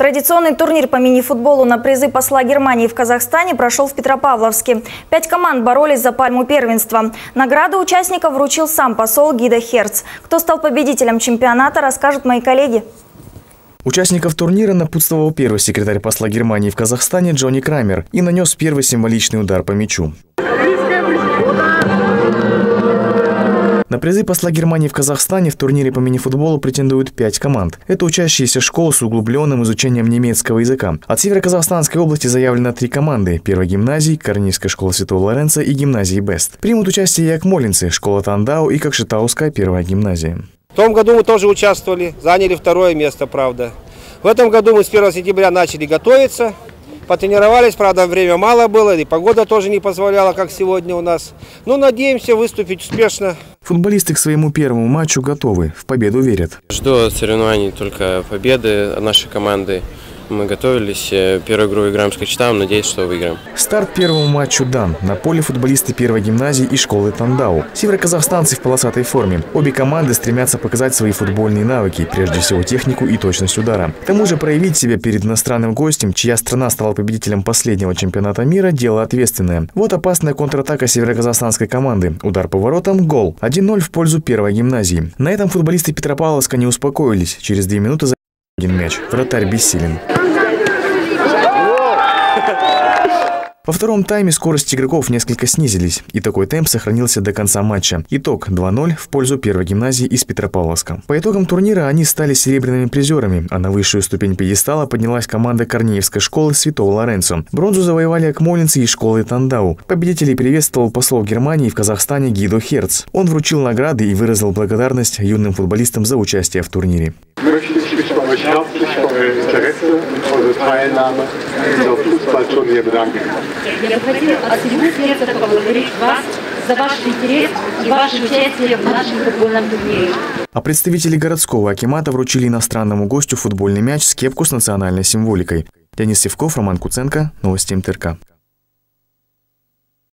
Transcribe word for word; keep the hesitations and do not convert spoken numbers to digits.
Традиционный турнир по мини-футболу на призы посла Германии в Казахстане прошел в Петропавловске. Пять команд боролись за пальму первенства. Награду участников вручил сам посол Гидо Херц. Кто стал победителем чемпионата, расскажут мои коллеги. Участников турнира напутствовал первый секретарь посла Германии в Казахстане Джонни Крамер и нанес первый символичный удар по мячу. На призы посла Германии в Казахстане в турнире по мини-футболу претендуют пять команд. Это учащиеся школ с углубленным изучением немецкого языка. От Северо-Казахстанской области заявлено три команды: первой гимназии, Корнийская школа Святого Лоренца и гимназии Бест. Примут участие и Акмолинцы, школа Тандау и Кокшетауская первая гимназия. В том году мы тоже участвовали, заняли второе место, правда. В этом году мы с первого сентября начали готовиться. Потренировались, правда, время мало было, и погода тоже не позволяла, как сегодня у нас. Но надеемся выступить успешно. Футболисты к своему первому матчу готовы, в победу верят. Жду от соревнований только победы нашей команды. Мы готовились, первую игру играем с Кокшетауом, надеюсь, что выиграем. Старт первому матчу дан. На поле футболисты первой гимназии и школы Тандау. Североказахстанцы в полосатой форме. Обе команды стремятся показать свои футбольные навыки, прежде всего технику и точность удара. К тому же проявить себя перед иностранным гостем, чья страна стала победителем последнего чемпионата мира, дело ответственное. Вот опасная контратака североказахстанской команды. Удар по воротам, гол. один ноль в пользу первой гимназии. На этом футболисты Петропавловска не успокоились. Через две минуты за один мяч. Вратарь бессилен. Во втором тайме скорость игроков несколько снизились, и такой темп сохранился до конца матча. Итог два ноль в пользу первой гимназии из Петропавловска. По итогам турнира они стали серебряными призерами, а на высшую ступень пьедестала поднялась команда Корнеевской школы Святого Лоренцо. Бронзу завоевали акмолинцы из школы Тандау. Победителей приветствовал посол Германии в Казахстане Гидо Херц. Он вручил награды и выразил благодарность юным футболистам за участие в турнире. Я бы хотела от всего сердца поблагодарить вас за ваш интерес и ваше участие в нашем футбольном турнире. А представители городского акимата вручили иностранному гостю футбольный мяч с кепку с национальной символикой. Денис Севков, Роман Куценко, новости МТРК.